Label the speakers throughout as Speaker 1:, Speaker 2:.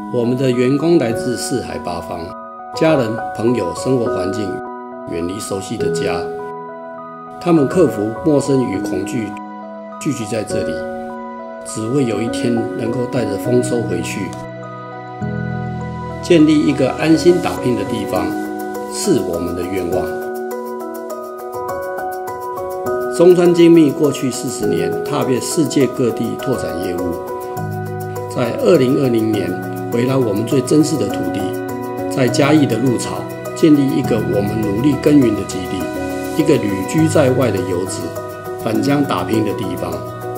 Speaker 1: 我们的员工来自四海八方，家人、朋友、生活环境远离熟悉的家，他们克服陌生与恐惧，聚集在这里，只为有一天能够带着丰收回去。建立一个安心打拼的地方，是我们的愿望。松川精密过去40年踏遍世界各地拓展业务，在2020年回来我们最珍视的土地，在嘉义的鹿草建立一个我们努力耕耘的基地，一个旅居在外的游子返乡打拼的地方。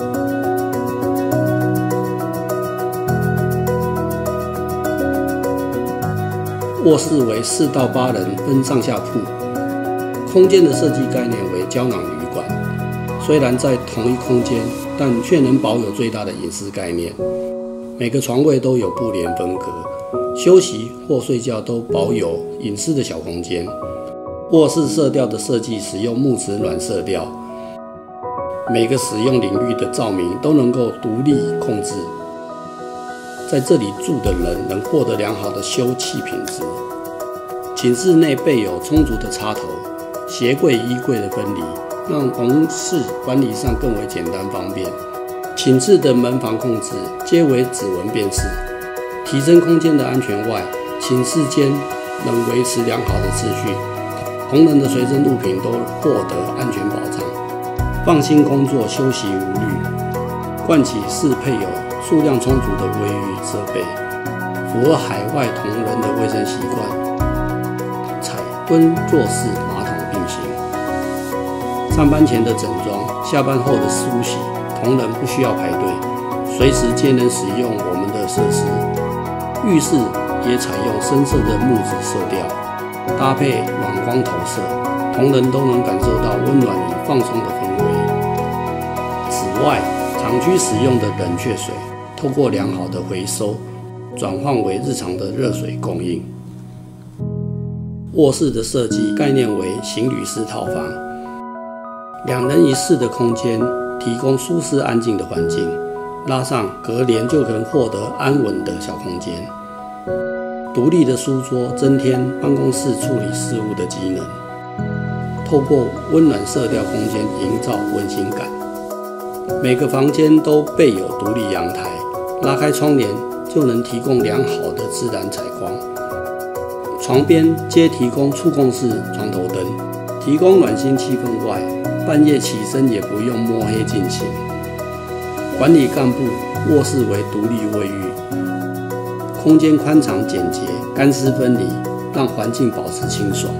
Speaker 1: 卧室为4到8人分上下铺，空间的设计概念为胶囊旅馆。虽然在同一空间，但却能保有最大的隐私概念。每个床位都有布帘分隔，休息或睡觉都保有隐私的小空间。卧室色调的设计使用木质暖色调，每个使用领域的照明都能够独立控制。在这里住的人能获得良好的休憩品质。寝室内备有充足的插头，鞋柜、衣柜的分离，让同事管理上更为简单方便。寝室的门房控制皆为指纹辨识，提升空间的安全外，寝室间能维持良好的秩序，同仁的随身物品都获得安全保障，放心工作，休息无虑。盥洗室配有数量充足的卫浴设备，符合海外同仁的卫生习惯。采蹲坐式马桶并行。上班前的整装，下班后的梳洗，同仁不需要排队，随时皆能使用我们的设施。浴室也采用深色的木质色调，搭配暖光投射，同仁都能感受到温暖与放松的氛围。此外，厂区使用的冷却水，透过良好的回收，转换为日常的热水供应。卧室的设计概念为行旅式套房，2人1室的空间，提供舒适安静的环境，拉上隔帘就可能获得安稳的小空间。独立的书桌增添办公室处理事务的机能，透过温暖色调空间营造温馨感。每个房间都备有独立阳台，拉开窗帘就能提供良好的自然采光。床边皆提供触控式床头灯，提供暖心气氛外，半夜起身也不用摸黑进行。管理干部卧室为独立卫浴，空间宽敞简洁，干湿分离，让环境保持清爽。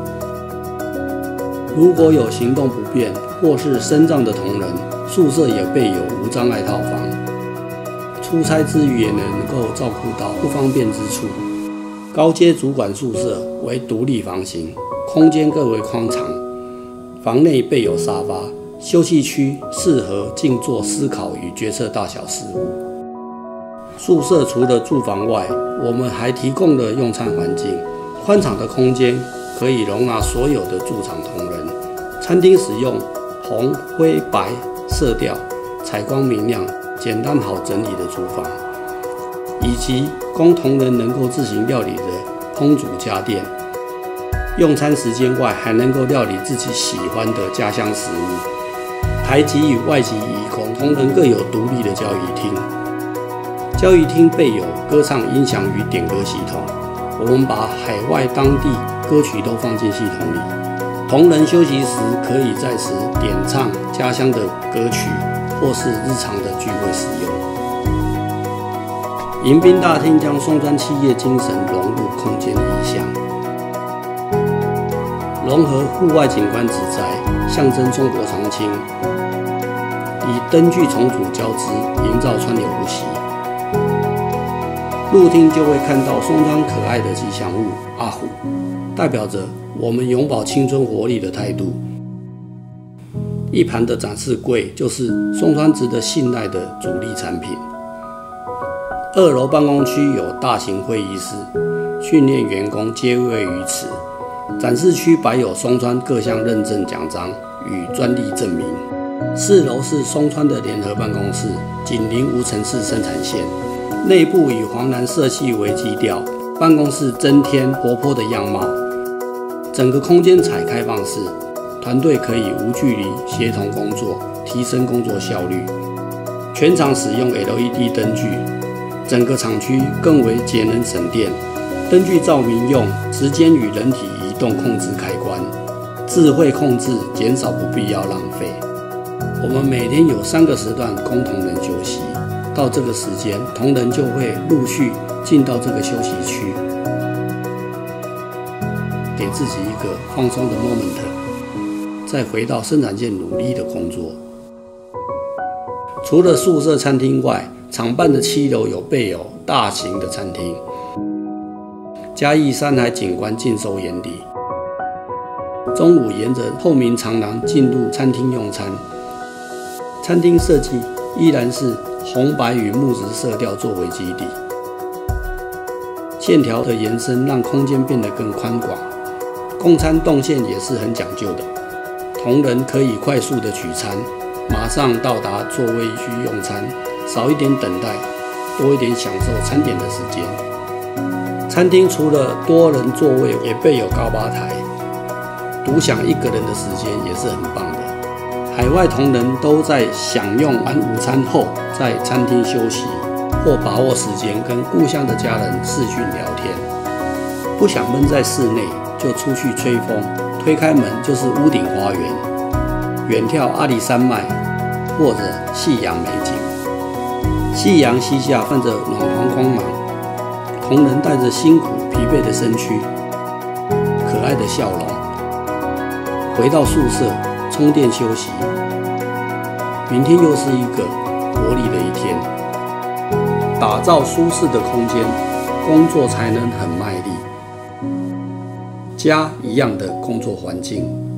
Speaker 1: 如果有行动不便或是身障的同仁，宿舍也备有无障碍套房，出差之余也能够照顾到不方便之处。高阶主管宿舍为独立房型，空间更为宽敞，房内备有沙发，休憩区适合静坐思考与决策大小事务。宿舍除了住房外，我们还提供了用餐环境，宽敞的空间可以容纳所有的驻场同仁。餐厅使用红、灰、白色调，采光明亮，简单好整理的厨房，以及供同仁能够自行料理的烹煮家电。用餐时间外，还能够料理自己喜欢的家乡食物。台籍与外籍移工同仁各有独立的交谊厅，交谊厅备有歌唱音响与点歌系统，我们把海外当地歌曲都放进系统里。同仁休息时可以在此点唱家乡的歌曲，或是日常的聚会使用。迎宾大厅将松川企业精神融入空间意象，融合户外景观植栽，象征中国长青，以灯具重组交织，营造川流不息。入厅就会看到松川可爱的吉祥物阿虎，代表着我们永葆青春活力的态度。一旁的展示柜就是松川值得信赖的主力产品。2楼办公区有大型会议室，训练员工皆位于此。展示区摆有松川各项认证奖章与专利证明。4楼是松川的联合办公室，紧邻无尘室生产线， 内部以黄蓝色系为基调，办公室增添活泼的样貌。整个空间采开放式，团队可以无距离协同工作，提升工作效率。全场使用 LED 灯具，整个厂区更为节能省电。灯具照明用时间与人体移动控制开关，智慧控制，减少不必要浪费。我们每天有3个时段供同仁休息，到这个时间，同仁就会陆续进到这个休息区，给自己一个放松的 moment， 再回到生产线努力的工作。除了宿舍餐厅外，厂办的7楼有备有大型的餐厅，嘉义山海景观尽收眼底。中午沿着透明长廊进入餐厅用餐，餐厅设计依然是红白与木质色调作为基底，线条的延伸让空间变得更宽广。供餐动线也是很讲究的，同仁可以快速的取餐，马上到达座位区用餐，少一点等待，多一点享受餐点的时间。餐厅除了多人座位，也备有高吧台，独享1个人的时间也是很棒的。海外同仁都在享用完午餐后，在餐厅休息，或把握时间跟故乡的家人视讯聊天。不想闷在室内，就出去吹风，推开门就是屋顶花园，远眺阿里山脉或者夕阳美景。夕阳西下，泛着暖黄光芒，同仁带着辛苦疲惫的身躯，可爱的笑容，回到宿舍充电休息。明天又是一个活力的一天，打造舒适的空间，工作才能很卖力。家一样的工作环境。